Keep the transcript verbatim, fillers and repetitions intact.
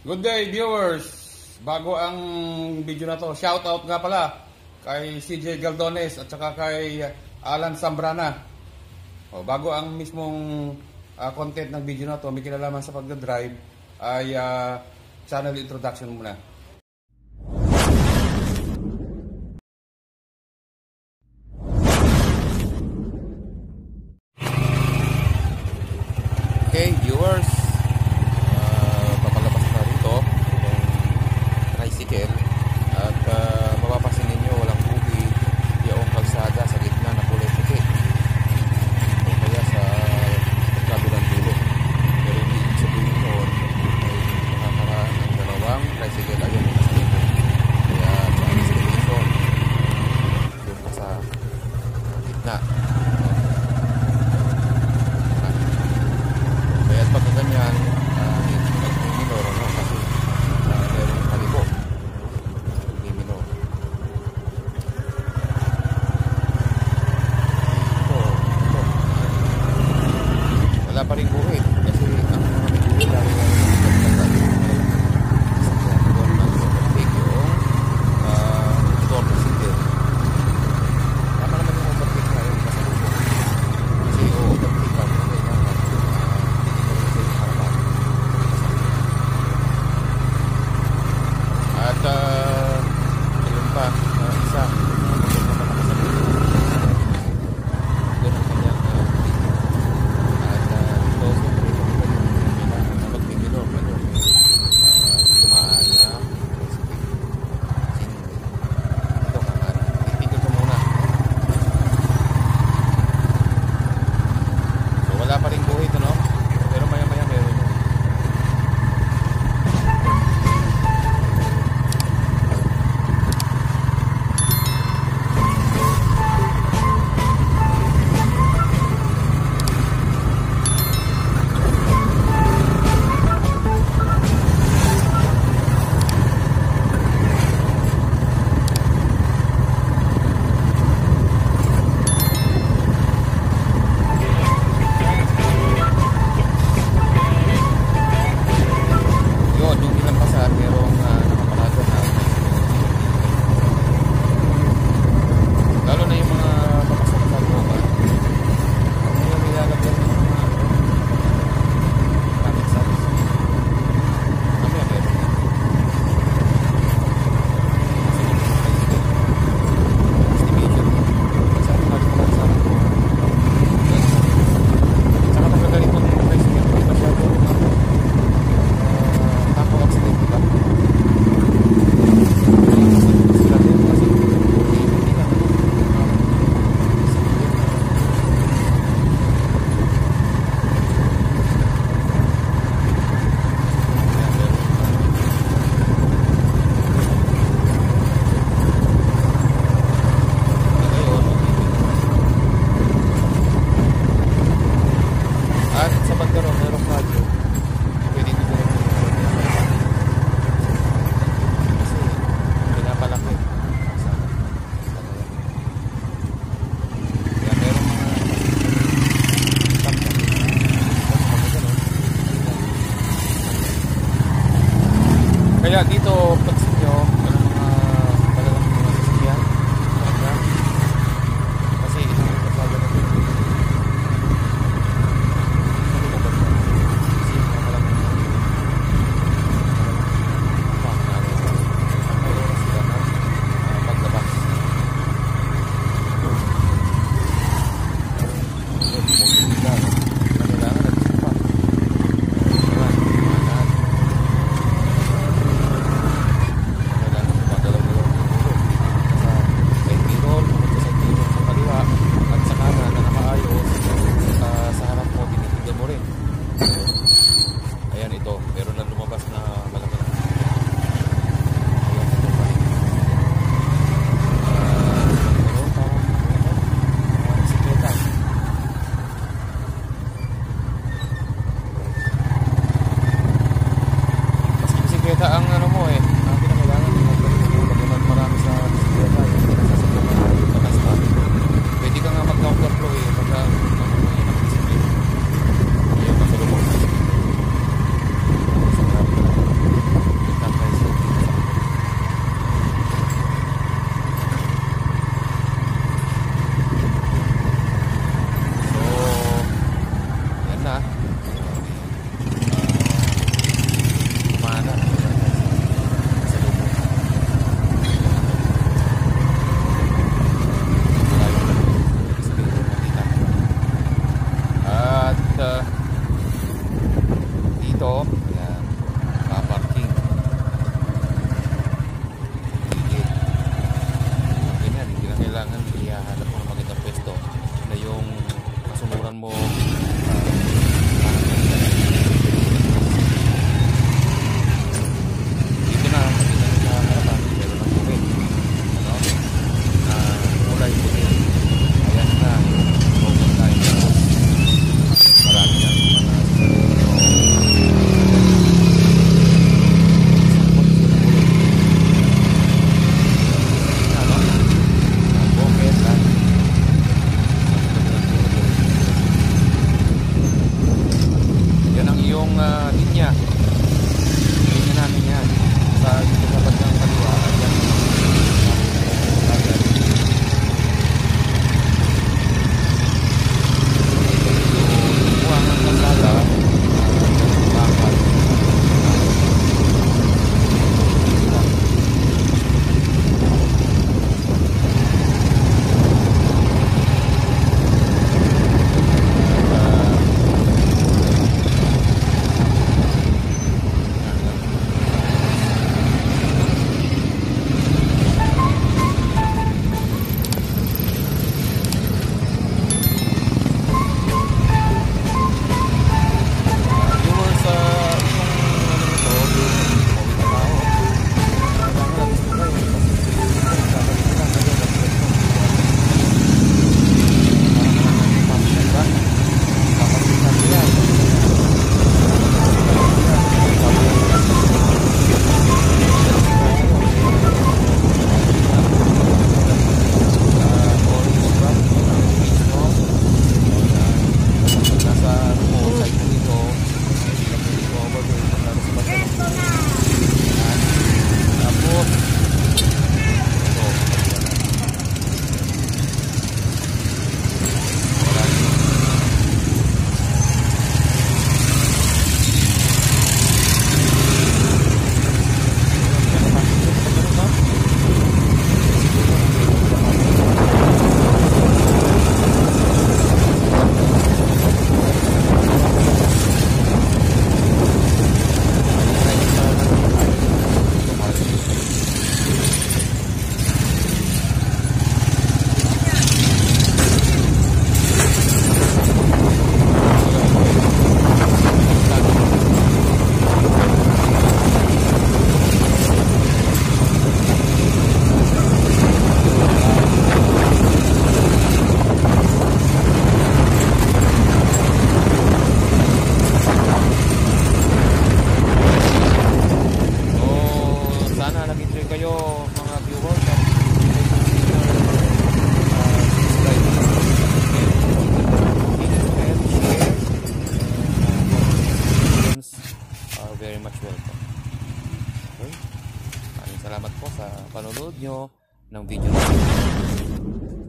Good day viewers! Bago ang video na to, shout out nga pala kay C J Galdones at saka kay Alan Zambrana. O, bago ang mismong uh, content ng video na to, may kinalaman sa pagdadrive, ay uh, channel introduction muna. Okay viewers, at uh, mapapasin ninyo walang bugi yung kalsada sa gitna na kulay puti o kaya sa kabilang dulo, pero hindi ibig sabihin noon ay nakakaraan ng dalawang tricycle ayun yung nasa likod, kaya sa acceleration doon ka sa gitna. Kaya pagka ganyan uh, minor no? Kasi uh, merong kalibo. Wala pa rin buhit kasi ang mga buhit lalo na yung motor tricycle. Tama naman yung overtake na yun kasi o-overtake ka mo kailangan at uh, ayun pa uh, isa kaya dito pansin nyo ng mga talagang mga sasakyan kasi ito yung kasama na ito kasi mga talagang mayroon sila na paglabas kailangan nagsipa linya. Linya namin yan. Sa dito sa bandang kaliwa. Ayan. Ayan. Buwangan kalsada. Bakal. Very much welcome. Okay? Maraming salamat po sa panonood nyo ng video.